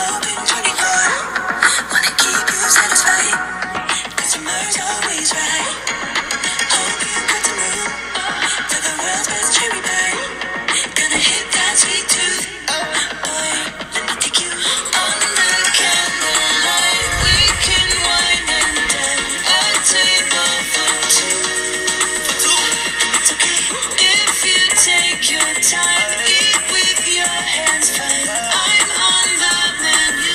open 24. Wanna keep you satisfied, 'cause your mind's always right. Hope you got the room for the world's best cherry pie. Gonna hit that sweet tooth. Boy, let me take you under candlelight. We can wine and dine a table for two. And it's okay if you take your time. Eat with your hands fine. I'm on the menu.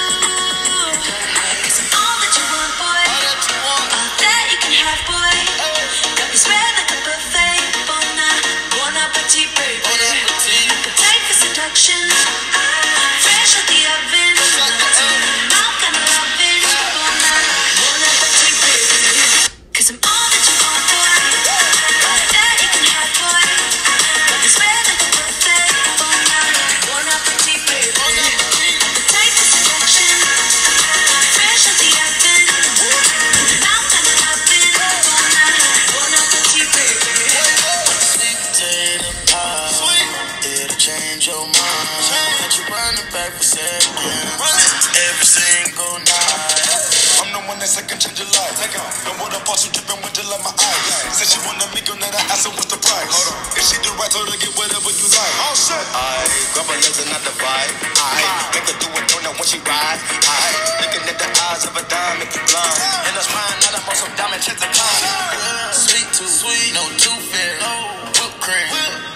'Cause I'm all that you want, boy. All that you can have, boy. Got me spread like a buffet. Bon appetit, baby. Appetite for seduction. Fresh out the oven. Mouth kinda loving. Bon appetit, baby. 'Cause I'm all that you want, boy. All that you can have, boy. Got me spread like a buffet. Bon appetit, baby. Appetite for seduction. Fresh out the oven. Mouth kinda loving. Bon appetit, baby. Sweet potato pie, it'll change your mind. Let you run it back for seconds, every single night. I'm the one that second change your life. No more the boss who dripping with till my eyes. Said she wanna make your night, I asked her what's the price. If she do right, told her get whatever you like. Oh shit. I grab her legs and not the vibe. I make her do a donut when she ride. I looking at the eyes of a dime, make you blind. And that's mine, not a most of diamond checks the kind. Sweet tooth, sweet, no tooth fairy, whipped cream.